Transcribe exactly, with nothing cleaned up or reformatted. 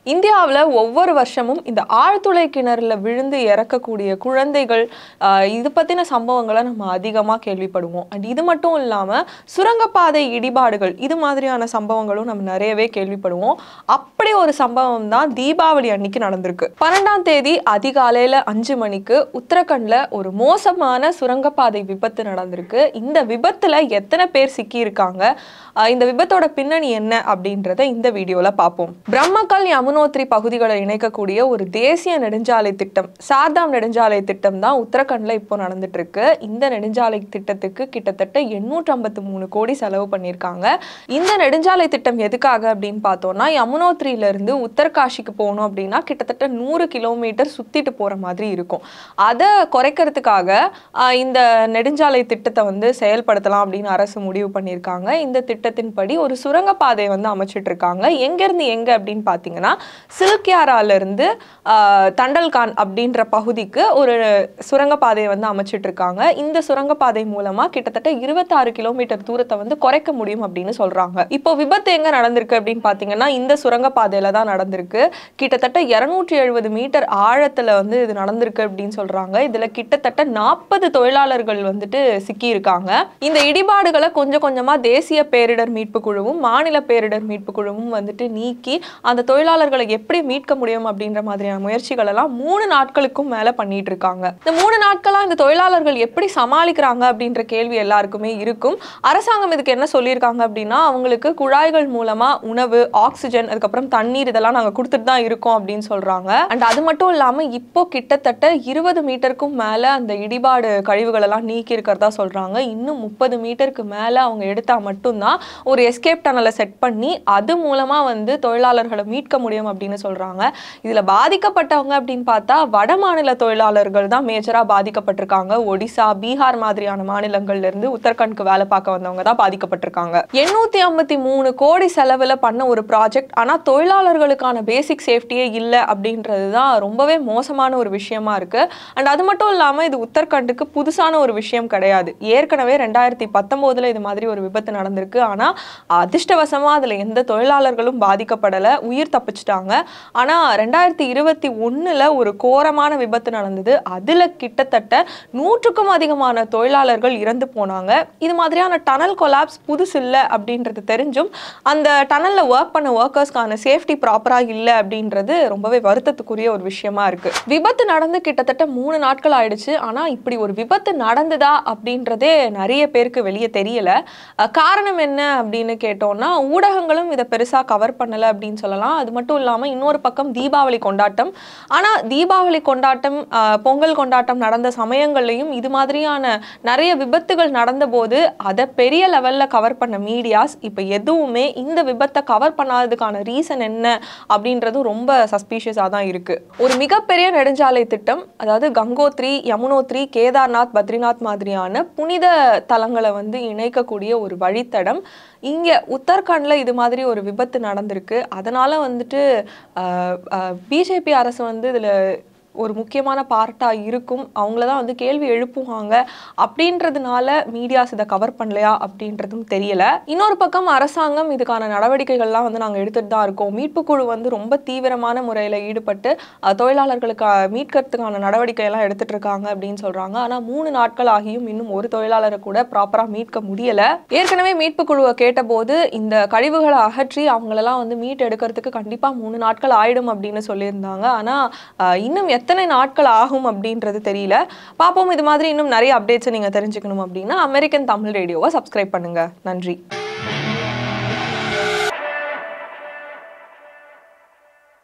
இந்தியாவில் ஒவ்வொரு வருஷமும் இந்த ஆழ்துளை கிணறுல விழுந்து இறக்கக்கூடிய குழந்தைகள் இது பற்றின சம்பவங்களை நம்ம அதிகமாக கேள்விப்படுவோம். அண்ட் இது மட்டும் இல்லாமல் சுரங்கப்பாதை இடிபாடுகள் இது மாதிரியான சம்பவங்களும் நம்ம நிறையவே கேள்விப்படுவோம். அப்படி ஒரு சம்பவம் தான் தீபாவளி அன்னைக்கு நடந்திருக்கு. பன்னெண்டாம் தேதி அதிகாலையில் அஞ்சு மணிக்கு உத்தரகண்டில் ஒரு மோசமான சுரங்கப்பாதை விபத்து நடந்திருக்கு. இந்த விபத்தில் எத்தனை பேர் சிக்கியிருக்காங்க, இந்த விபத்தோட பின்னணி என்ன அப்படின்றத இந்த வீடியோவில் பார்ப்போம். பிரம்மக்கல் யமுனோத்ரி பகுதிகளை இணைக்கக்கூடிய ஒரு தேசிய நெடுஞ்சாலை திட்டம், சார்தாம் நெடுஞ்சாலை திட்டம் தான் உத்தரகண்டில் இப்போ நடந்துட்டு இருக்கு. இந்த நெடுஞ்சாலை திட்டத்துக்கு கிட்டத்தட்ட எண்ணூற்றி ஐம்பத்தி மூணு கோடி செலவு பண்ணியிருக்காங்க. இந்த நெடுஞ்சாலை திட்டம் எதுக்காக அப்படின்னு பார்த்தோம்னா, யமுனோத்ரியிலிருந்து உத்தரகாஷிக்கு போகணும் அப்படின்னா கிட்டத்தட்ட நூறு கிலோமீட்டர் சுத்திட்டு போற மாதிரி இருக்கும். அதை குறைக்கிறதுக்காக இந்த நெடுஞ்சாலை திட்டத்தை வந்து செயல்படுத்தலாம் அப்படின்னு அரசு முடிவு பண்ணியிருக்காங்க. இந்த திட்டத்தின்படி ஒரு சுரங்கப்பாதை வந்து அமைச்சிட்டு இருக்காங்க. எங்கேருந்து எங்க அப்படின்னு பார்த்தீங்கன்னா, சில்கியாரால இருந்து தண்டல்கான் அப்படின்ற பகுதிக்கு ஒரு சுரங்கப்பாதையை வந்து அமைச்சிட்டு இருக்காங்க. இந்த சுரங்கப்பாதை மூலமா கிட்டத்தட்ட இருபத்தாறு கிலோமீட்டர் தூரத்தை வந்து குறைக்க முடியும் அப்படின்னு சொல்றாங்க. இப்போ விபத்து எங்க நடந்திருக்கு அப்படின்னு பார்த்தீங்கன்னா, இந்த சுரங்கப்பாதையில தான் நடந்திருக்கு. கிட்டத்தட்ட இருநூற்றி எழுபது மீட்டர் ஆழத்துல வந்து இது நடந்திருக்கு அப்படின்னு சொல்றாங்க. இதுல கிட்டத்தட்ட நாற்பது தொழிலாளர்கள் வந்துட்டு சிக்கி இருக்காங்க. இந்த இடிபாடுகளை கொஞ்சம் கொஞ்சமா தேசிய பேரிடர் மீட்பு குழுவும் மாநில பேரிடர் மீட்பு குழுவும் வந்துட்டு நீக்கி அந்த தொழிலாளர்களை எப்படி மீட்க முடியும் அப்படின்ற மாதிரியான முயற்சிகள் எல்லாம் மூணு நாட்களுக்கும் மேல பண்ணிட்டு இருக்காங்க. இந்த மூணு நாட்களா இந்த தொழிலாளர்கள் எப்படி சமாளிக்கிறாங்க அப்படின்ற கேள்வி எல்லாருக்குமே இருக்கும். அரசாங்கம் இதுக்கு என்ன சொல்லியிருக்காங்க அப்படின்னா, அவங்களுக்கு குழாய்கள் மூலமா உணவு, ஆக்சிஜன், அதுக்கப்புறம் தண்ணீர் இதெல்லாம் நாங்க கொடுத்துட்டு தான் இருக்கோம் அப்படின்னு சொல்றாங்க. அண்ட் அது மட்டும் இல்லாம இப்போ கிட்டத்தட்ட இருபது மீட்டருக்கும் மேல அந்த இடிபாடு கழிவுகள் எல்லாம் நீக்கி இருக்கிறதா சொல்றாங்க. இன்னும் முப்பது மீட்டருக்கு மேல அவங்க எடுத்தா மட்டும்தான் ஒரு எஸ்கேப் டனலை செட் பண்ணி அது மூலமா வந்து தொழிலாளர்களை மீட்க முடியும் அப்படின்னு சொல்றாங்க. இதுல பாதிக்கப்பட்டவங்க அப்படின்னு பார்த்தா வட மாநில தொழிலாளர்கள் தான் மேஜரா பாதிக்கப்பட்டிருக்காங்க. ஒடிசா, பீகார் மாதிரியான மாநிலங்கள்ல இருந்து உத்தரகண்டுக்கு வேலை பார்க்க வந்தவங்க தான் பாதிக்கப்பட்டிருக்காங்க. எண்ணூத்தி ஐம்பத்தி மூணு கோடி செலவுல பண்ண ஒரு ப்ராஜெக்ட், ஆனா தொழிலாளர்களுக்கான பேசிக் சேஃப்டியே இல்லை அப்படின்றது தான் ரொம்பவே மோசமான ஒரு விஷயமா இருக்கு. அண்ட் அது மட்டும் இல்லாம இது உத்தரகண்டுக்கு புதுசான ஒரு விஷயம் கிடையாது. ஏற்கனவே ரெண்டாயிரத்தி பத்தொன்பதுல இது மாதிரி ஒரு விபத்து நடந்திருக்கு. ஆனா அதிர்ஷ்டவசமா அதுல எந்த தொழிலாளர்களும் பாதிக்கப்படல, உயிர் தப்பிச்சிட்டாங்க. ஆனா ரெண்டாயிரத்தி இருபத்தி ஒண்ணுல ஒரு கோரமான விபத்து நடந்தது. அதுல கிட்டத்தட்ட நூற்றுக்கும் அதிகமான தொழிலாளர்கள் இறந்து போனாங்க. இது மாதிரியான டனல் கொலாப்ஸ் புதுசு இல்லை அப்படின்றது தெரிஞ்சும் அந்த டனல்ல ஒர்க் பண்ண ஒர்க்கர்ஸ்க்கான சேஃப்டி ப்ராப்பரா இல்லை அப்படின்றது ரொம்பவே வருத்தத்துக்குரிய ஒரு விஷயமா இருக்கு. விபத்து நடந்து கிட்டத்தட்ட மூணு நாட்கள் ஆயிடுச்சு. ஆனா இப்படி ஒரு விபத்து நடந்ததா அப்படின்றதே நிறைய பேருக்கு வெளியே தெரியல. காரணம் என்ன அப்படின்னு கேட்டோம்னா, ஊடகங்களும் இதை பெருசா கவர் பண்ணல அப்படின்னு சொல்லலாம். அது மட்டும் இல்லாம இன்னொரு பக்கம் தீபாவளி கொண்டாட்டம். ஆனா தீபாவளி கொண்டாட்டம், பொங்கல் கொண்டாட்டம் நடந்த சமயங்கள்லையும் இது மாதிரியான நிறைய விபத்துகள் நடந்த போது அதை பெரிய லெவல்ல கவர் பண்ண மீடியாஸ் இப்ப எதுவுமே இந்த விபத்தை கவர் பண்ணாததுக்கான ரீசன் என்ன அப்படின்றது ரொம்ப சஸ்பீஷியஸா தான் இருக்கு. ஒரு மிகப்பெரிய நெடுஞ்சாலை திட்டம், அதாவது கங்கோத்ரி, யமுனோத்ரி, கேதார்நாத், பத்ரிநாத் மாதிரியான புனித தலங்களை வந்து இணைக்கக்கூடிய ஒரு வழித்தடம் இங்க உத்தரகாண்ட்ல இது மாதிரி ஒரு விபத்து நடந்திருக்கு. அதனால வந்துட்டு பிஜேபி அரசு வந்து இதுல ஒரு முக்கியமான பார்ட்டாக இருக்கும், அவங்கள தான் வந்து கேள்வி எழுப்புவாங்க அப்படின்றதுனால மீடியாஸ் இதை கவர் பண்ணலையா அப்படின்றதும் தெரியல. இன்னொரு பக்கம் அரசாங்கம் இதுக்கான நடவடிக்கைகள்லாம் வந்து நாங்கள் எடுத்துகிட்டு தான் இருக்கோம், மீட்புக்குழு வந்து ரொம்ப தீவிரமான முறையில் ஈடுபட்டு தொழிலாளர்களுக்கு மீட்கிறதுக்கான நடவடிக்கையெல்லாம் எடுத்துட்டு இருக்காங்க அப்படின்னு சொல்கிறாங்க. ஆனால் மூணு நாட்கள் ஆகியும் இன்னும் ஒரு தொழிலாளரை கூட ப்ராப்பராக மீட்க முடியலை. ஏற்கனவே மீட்புக்குழுவை கேட்டபோது இந்த கழிவுகளை அகற்றி அவங்களெல்லாம் வந்து மீட் எடுக்கிறதுக்கு கண்டிப்பாக மூணு நாட்கள் ஆயிடும் அப்படின்னு சொல்லியிருந்தாங்க. ஆனால் இன்னும் எத்தனை நாட்கள் ஆகும் அப்படின்றது தெரியல. பார்ப்போம். இது மாதிரி இன்னும் நிறைய அப்டேட்ஸ் நீங்க தெரிஞ்சுக்கணும் அப்படின்னா அமெரிக்கன் தமிழ் ரேடியோவை சப்ஸ்கிரைப் பண்ணுங்க. நன்றி.